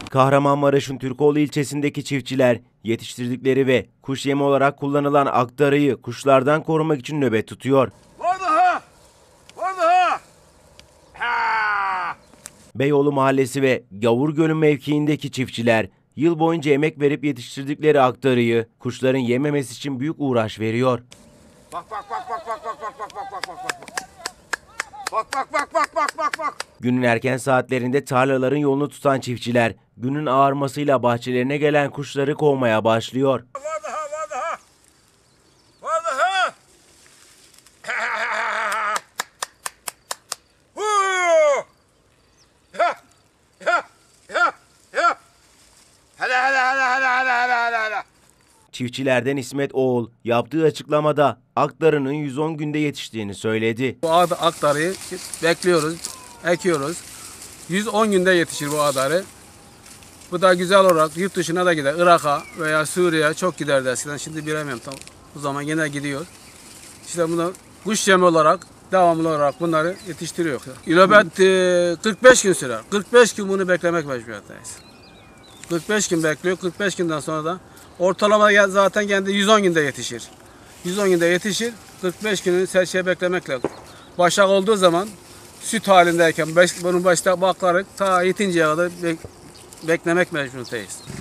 Kahramanmaraş'ın Türkoğlu ilçesindeki çiftçiler yetiştirdikleri ve kuş yemi olarak kullanılan aktarıyı kuşlardan korumak için nöbet tutuyor. Orada ha! Beyoğlu Mahallesi ve Gavurgölü mevkiindeki çiftçiler yıl boyunca emek verip yetiştirdikleri aktarıyı kuşların yememesi için büyük uğraş veriyor. Bak. Bak. Günün erken saatlerinde tarlaların yolunu tutan çiftçiler günün ağarmasıyla bahçelerine gelen kuşları kovmaya başlıyor. Orada ha! Huu! Ya! Hele. Çiftçilerden İsmet Oğul yaptığı açıklamada aktarının 110 günde yetiştiğini söyledi. Bu aktarıyı bekliyoruz, ekiyoruz. 110 günde yetişir bu adarı. Bu da güzel olarak yurt dışına da gider. Irak'a veya Suriye'ye çok giderdi eskiden. Şimdi bilemiyorum tam. Bu zaman yine gidiyor. İşte bunu kuş yemi olarak devamlı olarak bunları yetiştiriyor. İlobet 45 gün sürer. 45 gün bunu beklemek mecburiyetteyiz. 45 gün bekliyor. 45 günden sonra da ortalama zaten kendi 110 günde yetişir. 110 günde yetişir. 45 günü serçeye beklemekle. Başak olduğu zaman süt halindeyken bunun başta bakları ta yetinceye kadar beklemek mecburiyetindeyiz.